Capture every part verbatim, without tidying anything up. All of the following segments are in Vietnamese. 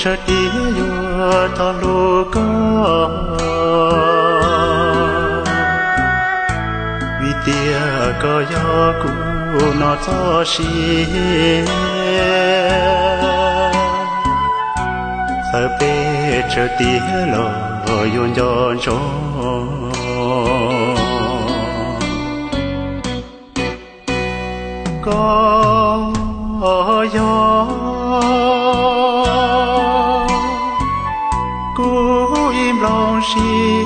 chợt đi nhua ta lô có vì tia có gió cũ nó cho xí sợ bê chợt đi lò yun yun cho có gió cú im lòng xí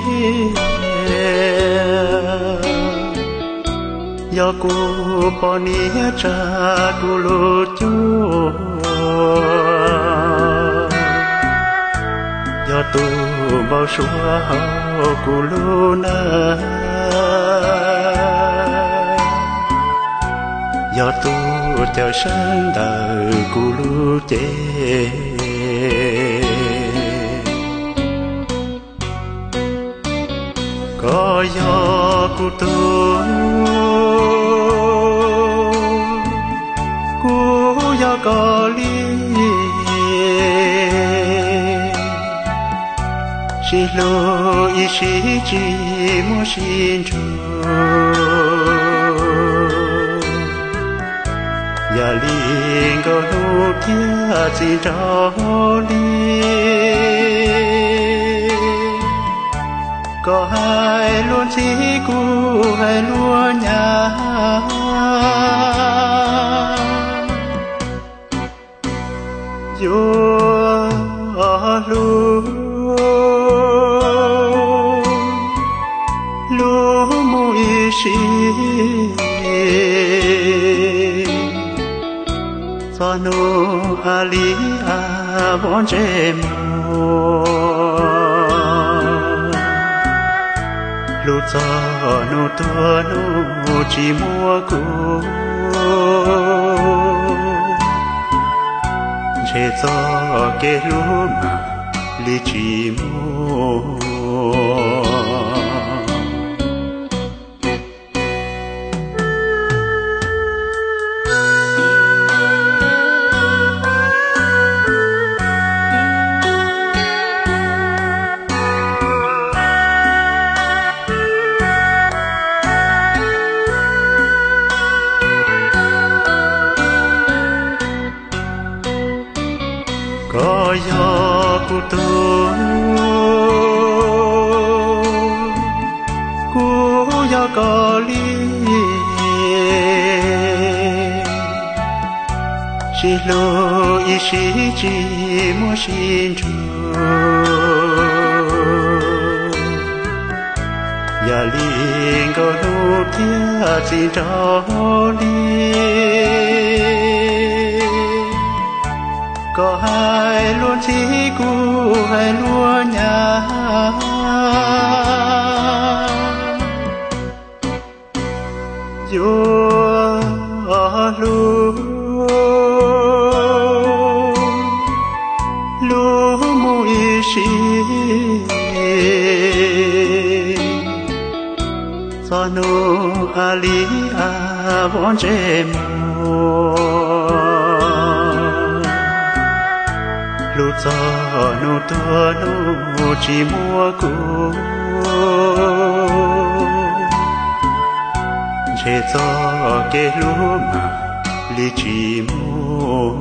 gió cú bỏ nia cha cú lụt chúa gió tu bao xua hậu cú lũ na gió tu theo sáng đời cú lũ chế có gió cú tu cú gió có ly chỉ lo ý chỉ chỉ muốn xin chúa ya linh có lúc kia chỉ cho đi có hai luôn chỉ cũ hai luôn nhà dù ở lu lu mũi xí cho nó ali à bọn trẻ mồ lúc cho nó tua nó chỉ mua cũ chế cho cái lúc mà li chỉ mua có gió cú tu cú gió có ly chỉ lo ý chỉ chỉ muốn xin chúa ya linh có lúc kia chỉ cho đi có hai luôn chỉ cũ hai luôn nhà dù ở lu lu mũi xí cho nó ali à bọn trẻ mồ lúc cho nó tua nó chỉ mua cũ chế cho cái lúc mà li chỉ mua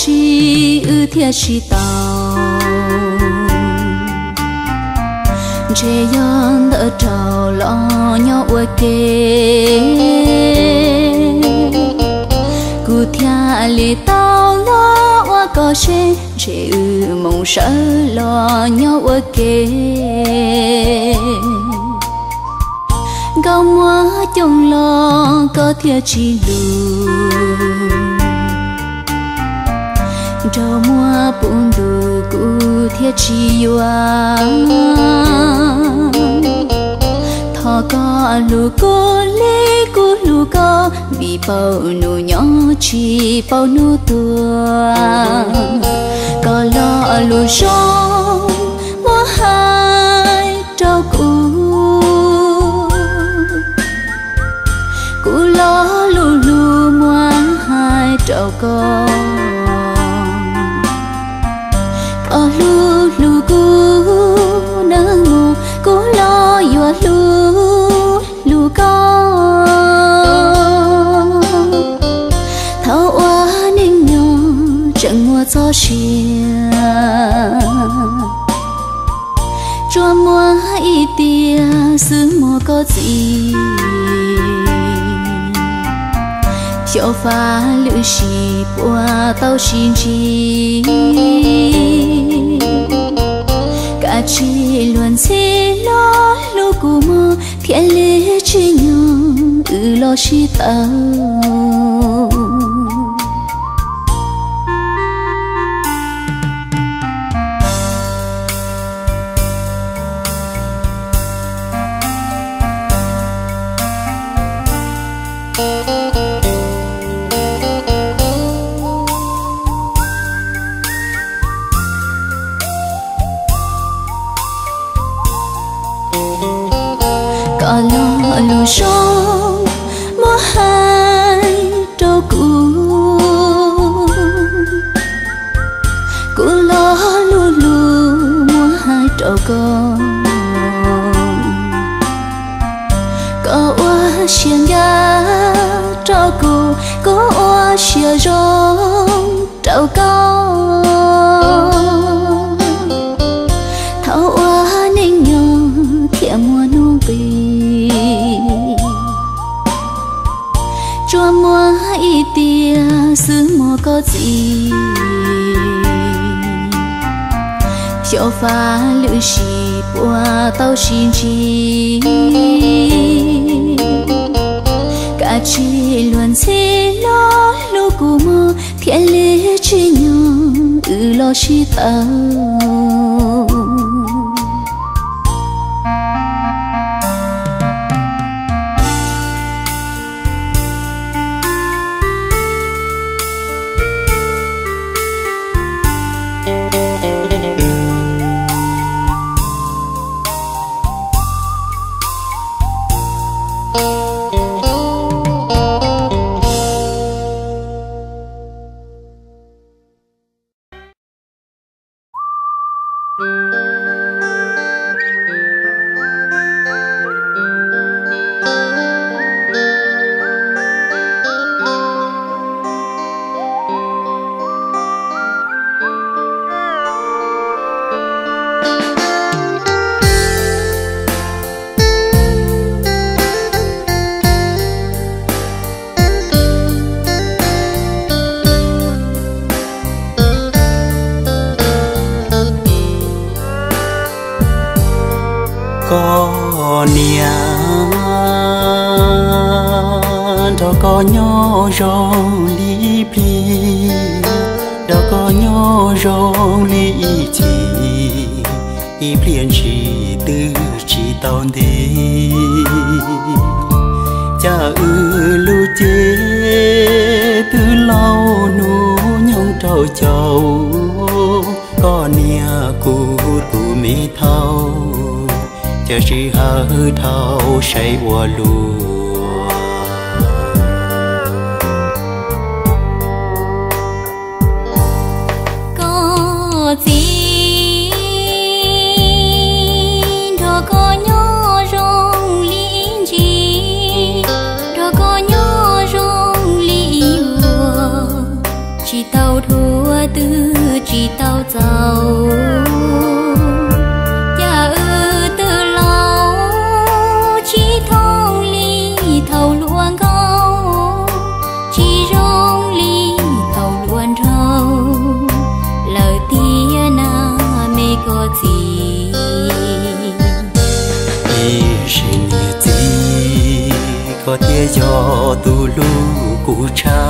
chi ư thiên chi tao chế yon đỡ trầu lo nhau ơi kê cụ thia lì tao lo qua có chế chế ư mong sợ lo nhau ơi kê gạo mua chồng lo có thia chi lù trâu mua bún đủ cụ thiết chi hoa thọ có lù cô lê cô lù có vì bao nụ nhỏ chi bao nụ tua có lo lù sông mua hai trâu cụ cụ lo lù lù mua hai trâu con ở lu lu cu nơ mù cu lo yua lu lu con thâu oa ninh nhô chẳng mua cho xia chua mua y tia xứ mua có gì cho pha lữ xì qua tao xin chi cả chi luôn xí lo lu cù mơ thiên lý chi nhung ư lo xí tao có lo lù sông mua hai trâu cụ cụ lo lù lù mua hai trâu con có oa xiên ga trâu cụ có oa xia rong trâu con thâu oa ninh nhung thiệt mua nung bì chua mua y tia xứ mua có gì cho pha lữ xì qua tao xin chi cả chi luôn xí lo lu cù mơ thiên lý chi nhung ư lo xí tao có nia đó có nhỏ rong li pli đó có nhỏ rong li chi y pliên chi tư chi tao đi cha ư lu chế tư lâu nu nhung trâu châu có nia cu cu mi thâu cho chỉ hở thâu say qua lùa có gì đó có nhỏ rong li chi đó có nhỏ rong li hùa chỉ tàu thua tư chỉ tàu giàu cha ư tư có gì ý xin nhẹ gì có thể cho tu lu cụ cha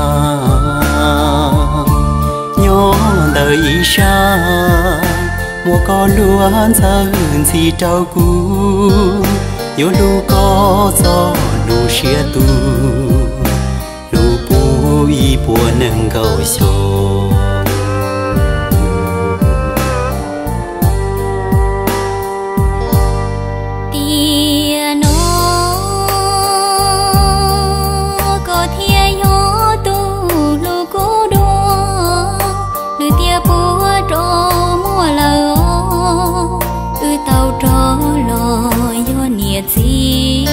nhỏ đời xa mùa con luôn dần gì trao cú yo lu có gió lu xia tu lu bu y buồn nâng cầu sầu gì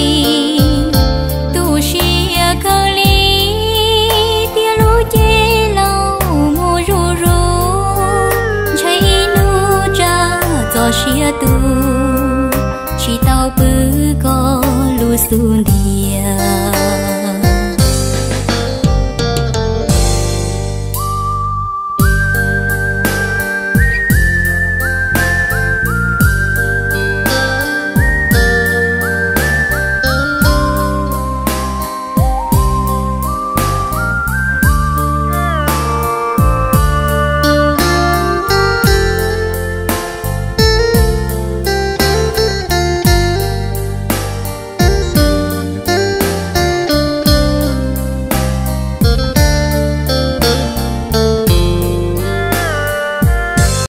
tu xia khờ li tia lu chê lâu mùa ru ru cháy nu cha cho xia tu chỉ tao bứ có lu xuân địa